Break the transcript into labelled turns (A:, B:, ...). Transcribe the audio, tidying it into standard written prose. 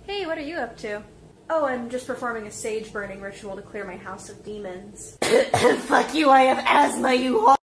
A: Hey, what are you up to? Oh, I'm just performing a sage burning ritual to clear my house of demons.
B: Fuck you, I have asthma, you whore!